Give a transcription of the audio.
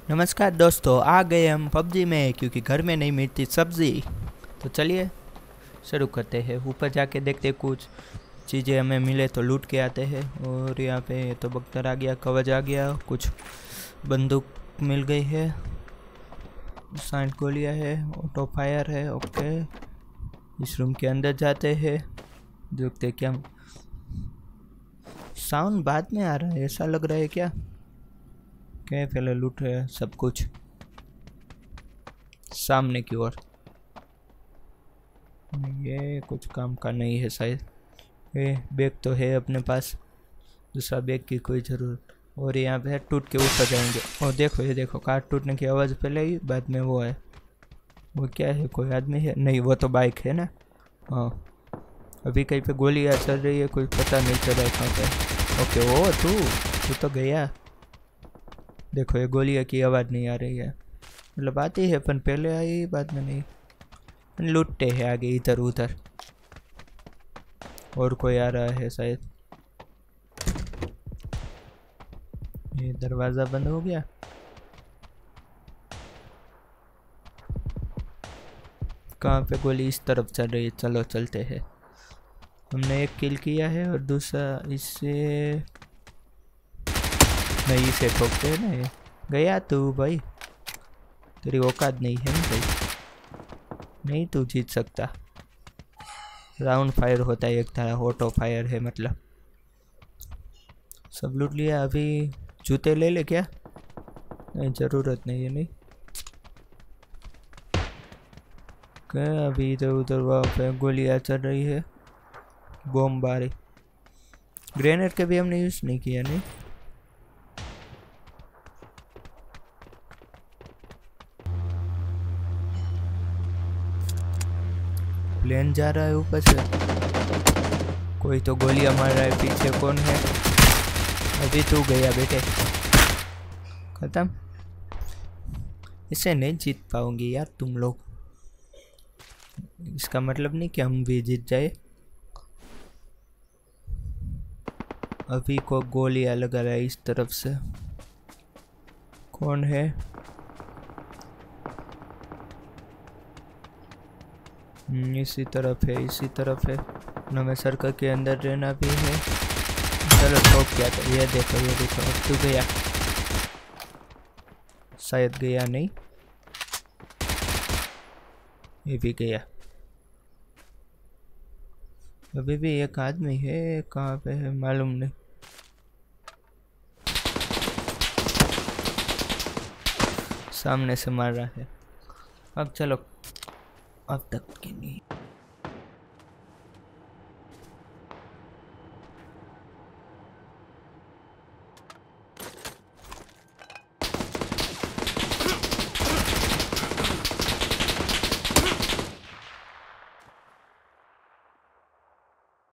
नमस्कार दोस्तों, आ गए हम पबजी में क्योंकि घर में नहीं मिलती सब्जी। तो चलिए शुरू करते हैं। ऊपर जाके देखते कुछ चीज़ें हमें मिले तो लूट के आते हैं। और यहाँ पे तो बख्तर आ गया, कवच आ गया, कुछ बंदूक मिल गई है, 60 गोलियाँ है, ऑटो फायर है। ओके, इस रूम के अंदर जाते हैं, देखते क्या साउंड बाद में आ रहा है, ऐसा लग रहा है क्या पहले लूट रहे हैं सब कुछ सामने की ओर। ये कुछ काम का नहीं है शायद। ये बैग तो है अपने पास, दूसरा बैग की कोई ज़रूरत। और यहाँ पे टूट के ऊपर जाएंगे। और देखो, ये देखो, कार टूटने की आवाज़ पहले ही, बाद में वो है। वो क्या है, कोई आदमी है? नहीं, वो तो बाइक है ना। हाँ, अभी कहीं पे गोलियाँ चल रही है, कोई पता नहीं चल रहा है कहाँ पे। ओके, ओ तू तो गया। देखो, ये गोलियाँ की आवाज़ नहीं आ रही है, मतलब आती है पर पहले आई, बाद में नहीं। लूटते हैं आगे इधर उधर। और कोई आ रहा है शायद। ये दरवाज़ा बंद हो गया। कहाँ पे गोली? इस तरफ चल रही है, चलो चलते हैं। हमने एक किल किया है और दूसरा इससे नहीं, इसे ठोकते हैं ना। ये गया तू भाई, तेरी औकात नहीं है ना भाई, नहीं तू जीत सकता। राउंड फायर होता है एक तरह, ऑटो फायर है मतलब। सब लूट लिया। अभी जूते ले ले क्या? नहीं, ज़रूरत नहीं है। नहीं क्या, अभी इधर उधर वहाँ पे गोलियाँ चल रही है, बॉम्ब आ रही। ग्रेनेड के भी हमने यूज़ नहीं किया। नहीं, प्लेन जा रहा है ऊपर से, कोई तो गोलियां मार रहा है पीछे। कौन है? अभी तू गया बेटे, खत्म। इसे नहीं जीत पाओगे यार तुम लोग। इसका मतलब नहीं कि हम भी जीत जाए। अभी को गोलियां लगा रहा है इस तरफ से। कौन है? इसी तरफ है, इसी तरफ है। हमें सर्कल के अंदर रहना भी है। चलो ठोक क्या था। ये देखो, ये देखो, अब तू गया, शायद गया नहीं, ये भी गया। अभी भी एक आदमी है, कहाँ पे है मालूम नहीं। सामने से मार रहा है। अब चलो, अब तक की नहीं।